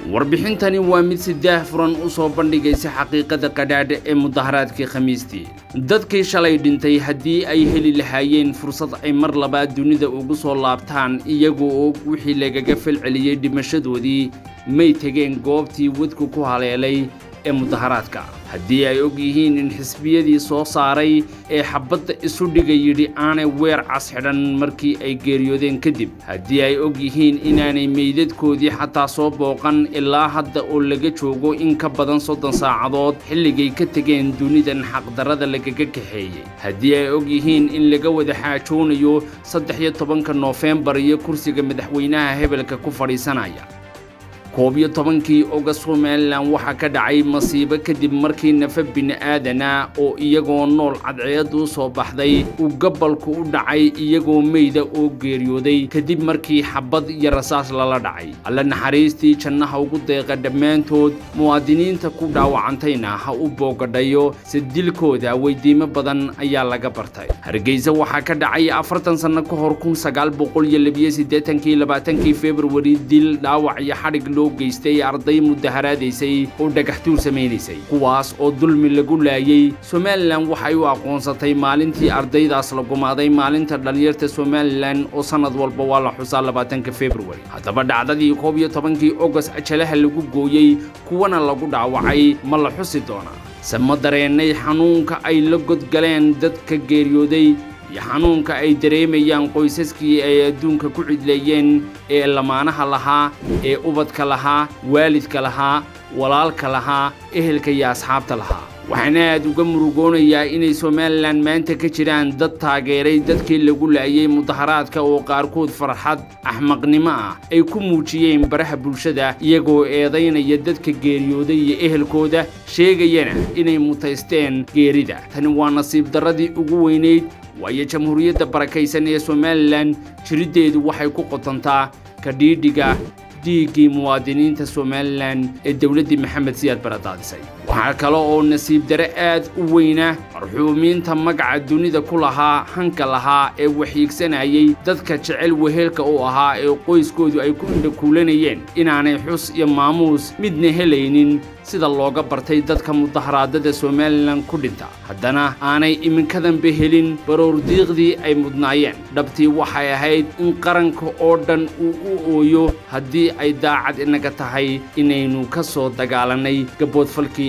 warbixintani waa mid si daahfuran u soo bandhigaysa xaqiiqada qadhaadh ee mudaharaadkii Khamiistii. Dadkii shalay dhintay haddii ay heli lahaayeen fursad ay mar labaad dunida ugu soo laabtaan iyagoo wixii lagaga falceliyay dhimashadoodii may tageen goobtii wadku ku haleelay ee mudaharaadka. haddii ay og yihiin in xisbiyadii soo saaray ee xabadda isu dhigay yidhi aanay weer cas xidhan markii ay geeriyoodeen kadib, haddii ay og yihiin inaanay meydadkoodii xataa soo booqan ilaa hadda oo laga joogo in ka badan 30 saacadood xilligay ka tageen dunidan xaqdarrada lagaga kaxeeyey, haddii ay og yihiin in laga wada xaajoonayo 13 Noofembar iyo kursiga madaxweynaha hebelka ku fadhiisanaya. 11 August Somaliland waxa ka dhacay masiibo kadib markii nafa bini'aadana oo iyagoo nool cadceedu soo baxday uu gobolku u dhacay iyagoo meeyda oo geeriyooday kadib markii xabad iyo rasaas lala dhacay. alla naxariistii jannaha ugu deeqa dhammaantood muwaadiniinta ku dhaawacantayna ha u boogadhayo sidilkooda weydiimo badan ayaa laga bartay. Hargeysa waxa ka dhacay 40 sano ka hor 1982 February dil dhaawac iyo xadhig geystay arday mudaharaadaysay oo dhagaxtuur sameeysay kuwaas oo dulmi lagu laayay. Somaliland waxay u aqoonsatay maalintii ardaydaas la gumaaday maalinta dhalinyarta Somaliland oo sanad walba waa la xusaa 20 February. haddaba dhacdadii 11 August ajalaha lagu gooyay kuwana lagu dhaawacay ma la xusi doonaa sama dareenay xanuunka ay la godgaleen dadka geeriyooday iyo xanuunka ay dareemayaan qoysaskii ay adduunka ku cidleeyeen ee lamaanaha lahaa ee ubadka lahaa waalidka lahaa walaalka lahaa ehelka iyo asxaabta lahaa. waxaan aad uga murugoonayaa inay Somaliland maanta ka jiraan dad taageeray dadkii lagu laayay mudaharaadka oo qaarkood farxad axmaqnimo ah ay ku muujiyeen baraha bulshada iyagoo eedaynaya dadka geeriyooday iyo ehelkooda sheegayana inay mutaysteen geerida. tani waa nasiib darradii ugu weyneyd waayo jamhuuriyadda barakaysan ee Somaliland jirideedu waxay ku qotontaa kadhiidhiga dhiiggii muwaadiniinta Somaliland ee dawladda Maxamed Siyaad Baradaadisay. waxaa kale oo nasiib dare aad u weyna marxuumiinta magaca dunida ku lahaa hanka lahaa ee waxiigsanayay dadka jecel wehelka oo ahaa ee qoyskoodu ay ku indhakuulanayeen inaanay xus iyo maamuus midna helaynin sida looga bartay dadka mudaharaadada Somaliland ku dhinta. haddana aanay iminkadan helin baroordiiqdii ay mudnaayeen. dhabtii waxay ahayd in qaranka oo dhan uu u ooyo haddii ay daacad inaga tahay inaynu ka soo dagaalanay gaboodfalkii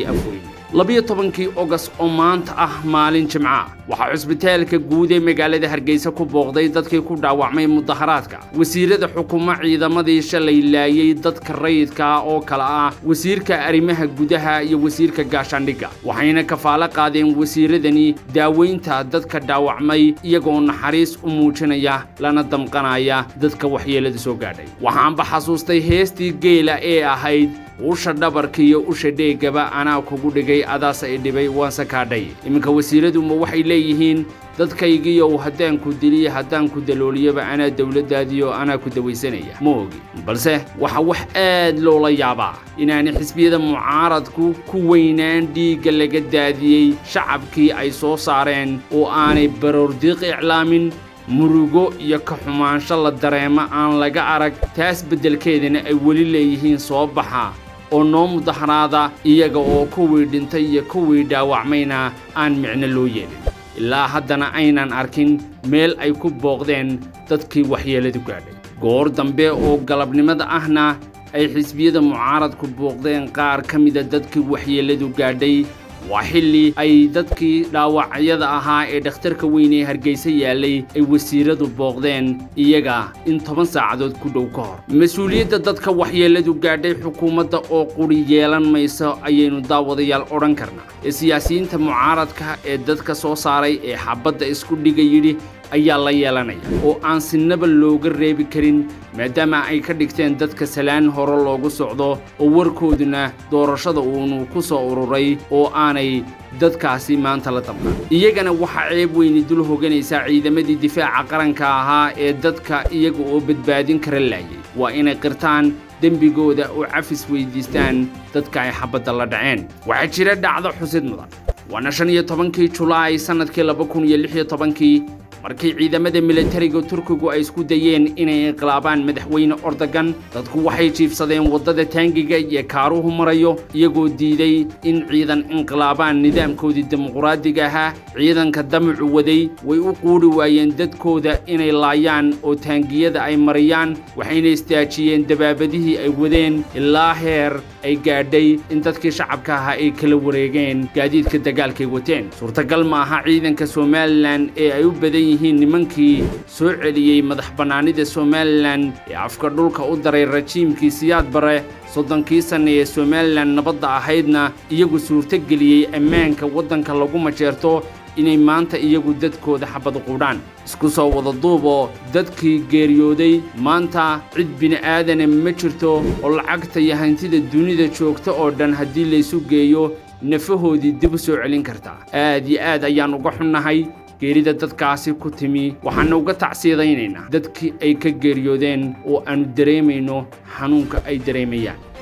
12 August oo maanta ah maalin Jimca waxa cusbitaalka guud ee magaalada Hargeysa ku booqday dadkii ku dhaawacmay mudaharaadka. wasiirada xukuumadda ciidamadii shalay laayay dadka rayidka oo kala ah wasiirka arrimaha gudaha iyo wasiirka gaashaandhigga waxayna kafaalo qaadeen wasiiradani daaweynta dadka dhaawacmay iyagoo naxariis u muujinaya lana damqanaya dadka waxyeelada soo gaadhay. waxaan xasuustay heestii geela ee ahayd usha dhabarkiyo usha dheegaba anaa kugu dhigay adaas ay dhibay waan sakaadhay. iminka wasiiradu ma waxay leeyihiin dadkaygiiyo haddaan ku diliyo haddaan ku dalooliyaba anaa dawladdaadiyo anaa ku dawaysanaya ma ogi. balse waxa wax aad loola yaabaa inaanay xisbiyada mucaaradku ku weynaan dhiigga laga daadiyey shacabkii ay soo saareen oo aanay baroordiiq iclaamin murugo iyo ka xumaansho la dareema aan laga arag. taas beddelkeedana ay weli leeyihiin soo baxa oo noo mudaharaada iyaga oo kuwii dhintay iyo kuwii dhaawacmayna aan micno loo yeelin. ilaa haddana aynan arkin meel ay ku booqdeen dadkii waxyeeladu gaadhay. goor dambe oo galabnimada ahna ay xisbiyada mucaaradku booqdeen qaar ka mida dadkii waxyeeladu gaadhay. waa xilli ay dadkii dhaawacyada ahaa ee dhakhtarka weyn ee Hargeysa yaalay ay wasiiradu booqdeen iyaga in 10 saacadood ku dhow ka hor. mas'uuliyadda dadka waxyeeladu gaadhay xukuumadda oo quri yeelan mayso ayaynu daawadayaal odhan karnaa. siyaasiyiinta mucaaradka ee dadka soo saaray ee xabadda isku dhigay yidhi ayaa la yeelanaya oo aan sinaba looga reebi karin maadaama ay ka dhigteen dadka salaan hore loogu socdo oo warkooduna doorashada uu ku soo ururay oo aanay dadkaasi maanta la damqan. iyagana waxa ceeb weyn dul hoganaysa ciidamadii difaaca qaranka ahaa ee dadka iyaga oo badbaadin kara laayay. waa inay qirtaan dembigooda oo cafis weydiistaan dadka ay xabadda la dhaceen. waxaa jira dhacdo xusid mudan waana 15 July sanadkii 2016 markii ciidamada militariga Turkigu ay isku dayeen inay inqilaabaan madaxweyne Erdogan dadku waxay jiifsadeen wadada taangiga iyo kaaruhu marayo iyagoo diiday in ciidan inqilaabaan nidaamkoodii dimuqraadiga ah ciidanka damacu waday way u quuri waayeen dadkooda inay laayaan oo taangiyada ay mariyaan waxayna istaajiyeen dabaabadihii ay wadeen ilaa heer ay gaadhay in dadkii shacabka ahaa ay kala wareegeen gaadiidka dagaalkay wateen suurtagal ma aha ciidanka Somaliland ee ay u badan yihiin nimankii soo celiyay madax banaanida Somaliland ee afka dhulka u daray rajiimkii Siyaad Barre soddonkii sano ee Somaliland nabadda ahaydna iyagu suurto geliyay ammaanka waddanka lagu majeerto inay maanta iyagu dadkooda xabad quudhaan isku soo wada duubo dadkii geeriyooday maanta cid bini aadan ma jirto oo lacagta iyo hantida dunida joogta oo dhan haddii la isu geeyo nafahoodii dib u soo celin kartaa aad iyo aad ayaan uga xunnahay geerida dadkaasi ku timi waxaana uga tacsiidaynaynaa dadkii ay ka geeriyoodeen oo aanu dareemayno xanuunka ay dareemayaan